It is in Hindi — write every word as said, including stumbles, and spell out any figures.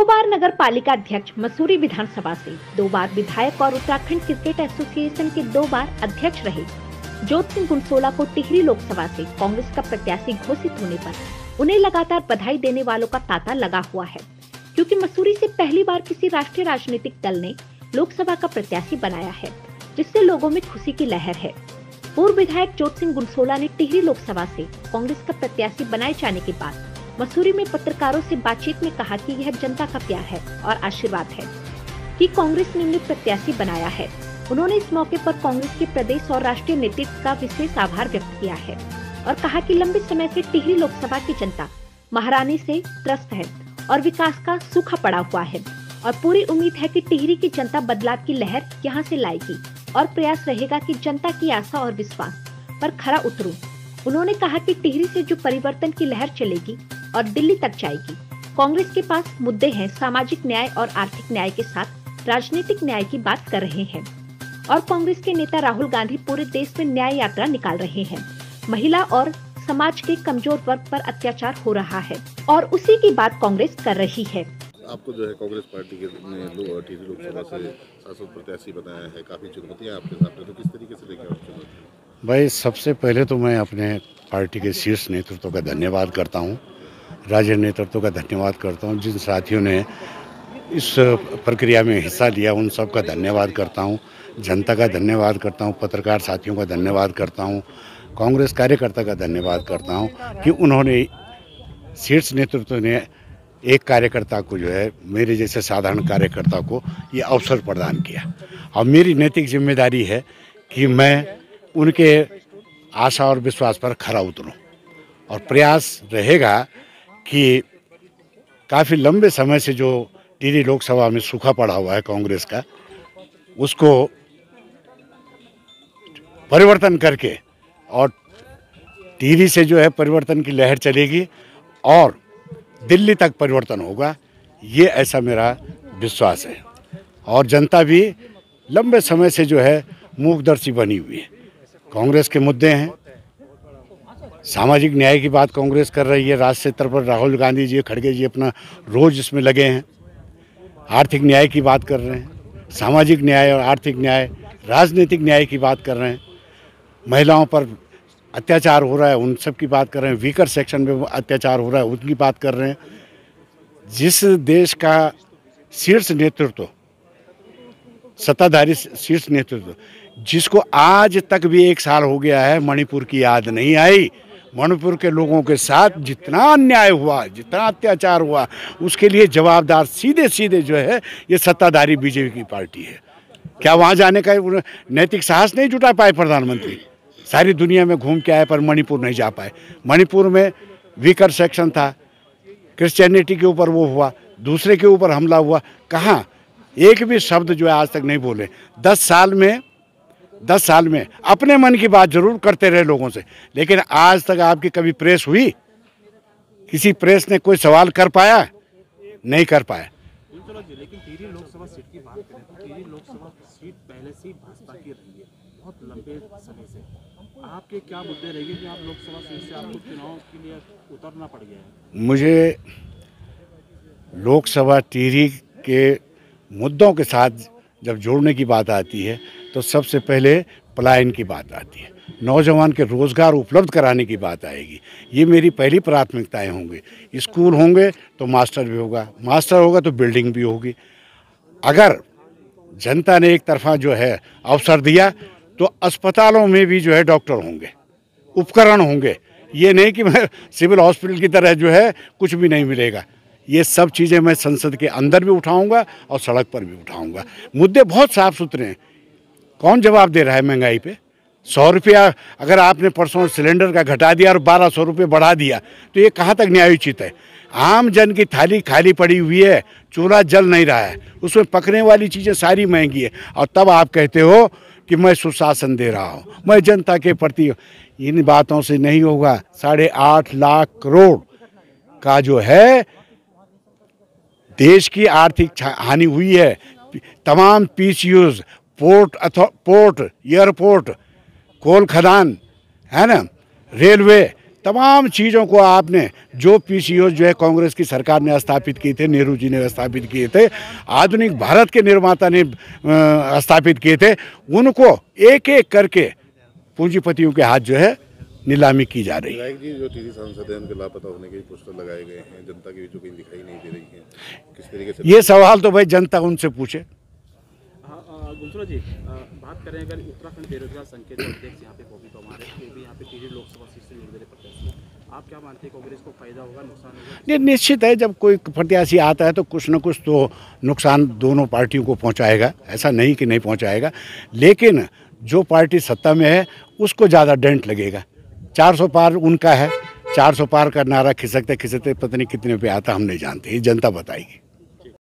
दो बार नगर पालिका अध्यक्ष मसूरी विधानसभा से, दो बार विधायक और उत्तराखंड क्रिकेट एसोसिएशन के दो बार अध्यक्ष रहे ज्योत सिंह गुनसोला को टिहरी लोकसभा से कांग्रेस का प्रत्याशी घोषित होने पर उन्हें लगातार बधाई देने वालों का तांता लगा हुआ है, क्योंकि मसूरी से पहली बार किसी राष्ट्रीय राजनीतिक दल ने लोकसभा का प्रत्याशी बनाया है, जिससे लोगों में खुशी की लहर है। पूर्व विधायक ज्योत सिंह गुनसोला ने टिहरी लोकसभा से कांग्रेस का प्रत्याशी बनाए जाने के बाद मसूरी में पत्रकारों से बातचीत में कहा कि यह जनता का प्यार है और आशीर्वाद है कि कांग्रेस ने उन्हें प्रत्याशी बनाया है। उन्होंने इस मौके पर कांग्रेस के प्रदेश और राष्ट्रीय नेतृत्व का विशेष आभार व्यक्त किया है और कहा कि लंबे समय से टिहरी लोकसभा की जनता महारानी से त्रस्त है और विकास का सूखा पड़ा हुआ है और पूरी उम्मीद है कि टिहरी की जनता बदलाव की लहर यहां से लाएगी और प्रयास रहेगा कि जनता की आशा और विश्वास पर खरा उतरूं। उन्होंने कहा कि टिहरी से जो परिवर्तन की लहर चलेगी और दिल्ली तक जाएगी। कांग्रेस के पास मुद्दे हैं, सामाजिक न्याय और आर्थिक न्याय के साथ राजनीतिक न्याय की बात कर रहे हैं और कांग्रेस के नेता राहुल गांधी पूरे देश में न्याय यात्रा निकाल रहे हैं। महिला और समाज के कमजोर वर्ग पर अत्याचार हो रहा है और उसी की बात कांग्रेस कर रही है। आपको जो है कांग्रेस पार्टी के ने टिहरी लोकसभा से सांसद प्रत्याशी बनाया है, काफी चुनौतियां आपके सामने, तो किस तरीके से लेकर चुनौतियां? भाई, सबसे पहले तो मैं अपने पार्टी के शीर्ष नेतृत्व का धन्यवाद करता हूं, राज्य नेतृत्व का धन्यवाद करता हूं, जिन साथियों ने इस प्रक्रिया में हिस्सा लिया उन सब का धन्यवाद करता हूं, जनता का धन्यवाद करता हूं, पत्रकार साथियों का धन्यवाद करता हूं, कांग्रेस कार्यकर्ता का धन्यवाद करता हूं कि उन्होंने शीर्ष नेतृत्व ने एक कार्यकर्ता को जो है मेरे जैसे साधारण कार्यकर्ता को ये अवसर प्रदान किया और मेरी नैतिक जिम्मेदारी है कि मैं उनके आशा और विश्वास पर खरा उतरूं और प्रयास रहेगा कि काफ़ी लंबे समय से जो टिहरी लोकसभा में सूखा पड़ा हुआ है कांग्रेस का, उसको परिवर्तन करके और टिहरी से जो है परिवर्तन की लहर चलेगी और दिल्ली तक परिवर्तन होगा, ये ऐसा मेरा विश्वास है। और जनता भी लंबे समय से जो है मूकदर्शी बनी हुई है। कांग्रेस के मुद्दे हैं, सामाजिक न्याय की बात कांग्रेस कर रही है, राष्ट्रीय स्तर पर राहुल गांधी जी, खड़गे जी अपना रोज इसमें लगे हैं। आर्थिक न्याय की बात कर रहे हैं, सामाजिक न्याय और आर्थिक न्याय, राजनीतिक न्याय की बात कर रहे हैं। महिलाओं पर अत्याचार हो रहा है उन सब की बात कर रहे हैं, वीकर सेक्शन में अत्याचार हो रहा है उनकी बात कर रहे हैं। जिस देश का शीर्ष नेतृत्व, सत्ताधारी शीर्ष नेतृत्व, जिसको आज तक भी एक साल हो गया है मणिपुर की याद नहीं आई, मणिपुर के लोगों के साथ जितना अन्याय हुआ, जितना अत्याचार हुआ, उसके लिए जवाबदार सीधे सीधे जो है ये सत्ताधारी बीजेपी की पार्टी है। क्या वहाँ जाने का नैतिक साहस नहीं जुटा पाए प्रधानमंत्री? सारी दुनिया में घूम के आए पर मणिपुर नहीं जा पाए। मणिपुर में वीकर सेक्शन था, क्रिश्चियनिटी के ऊपर वो हुआ, दूसरे के ऊपर हमला हुआ, कहाँ एक भी शब्द जो है आज तक नहीं बोले। दस साल में दस साल में अपने मन की बात जरूर करते रहे लोगों से, लेकिन आज तक आपकी कभी प्रेस हुई? किसी प्रेस ने कोई सवाल कर पाया? नहीं कर पाया। लेकिन टिहरी लोकसभा सीट की बात करें तो टिहरी लोकसभा सीट पहले से ही भाजपा की रही है बहुत लंबे समय से। आपके क्या मुद्दे रहेंगे कि आप लोकसभा सीट से आपको चुनाव के लिए उतरना पड़ गया है? मुझे लोकसभा टिहरी के मुद्दों के साथ जब जोड़ने की बात आती है तो सबसे पहले पलायन की बात आती है, नौजवान के रोज़गार उपलब्ध कराने की बात आएगी। ये मेरी पहली प्राथमिकताएं होंगी। स्कूल होंगे तो मास्टर भी होगा, मास्टर होगा तो बिल्डिंग भी होगी। अगर जनता ने एक तरफा जो है अवसर दिया तो अस्पतालों में भी जो है डॉक्टर होंगे, उपकरण होंगे। ये नहीं कि मैं सिविल हॉस्पिटल की तरह जो है कुछ भी नहीं मिलेगा। ये सब चीज़ें मैं संसद के अंदर भी उठाऊंगा और सड़क पर भी उठाऊंगा। मुद्दे बहुत साफ सुथरे हैं। कौन जवाब दे रहा है महंगाई पे? सौ रुपया अगर आपने परसों सिलेंडर का घटा दिया और बारह सौ रुपये बढ़ा दिया तो ये कहाँ तक न्यायोचित है? आम जन की थाली खाली पड़ी हुई है, चूल्हा जल नहीं रहा है, उसमें पकने वाली चीज़ें सारी महंगी है और तब आप कहते हो कि मैं सुशासन दे रहा हूँ, मैं जनता के प्रति। इन बातों से नहीं होगा। साढ़े आठ लाख करोड़ का जो है देश की आर्थिक हानि हुई है। तमाम PSUs, port port airport, coal खदान है ना, रेलवे, तमाम चीज़ों को आपने जो पीसीओ जो है कांग्रेस की सरकार ने स्थापित किए थे, नेहरू जी ने स्थापित किए थे, आधुनिक भारत के निर्माता ने स्थापित किए थे, उनको एक एक करके पूंजीपतियों के हाथ जो है नीलामी की जा रही है। विधायक जी जो टीवी सांसद हैं उनके लापता होने के पोस्टर लगाए गए हैं, जनता के बीच कहीं दिखाई नहीं दे रही है, किस तरीके से? ये सवाल तो भाई जनता उनसे पूछे। हाँ गुलसुरा जी, आ, बात करें अगर उत्तराखंड बेरोजगार संघ के जो अध्यक्ष यहाँ पे बॉबी परमार है, वो भी यहाँ पे टिहरी लोकसभा सीट से निर्दलीय प्रत्याशी हैं, आप क्या मानते हैं कांग्रेस को फायदा होगा, नुकसान होगा? ये निश्चित है, जब कोई प्रत्याशी आता है तो कुछ न कुछ तो नुकसान दोनों पार्टियों को पहुंचाएगा, ऐसा नहीं कि नहीं पहुंचाएगा, लेकिन जो पार्टी सत्ता में है उसको ज़्यादा डेंट लगेगा। चार सौ पार उनका है, चार सौ पार का नारा खिसकते खिसकते पता नहीं कितने पे आता हम नहीं जानते, ये जनता बताएगी।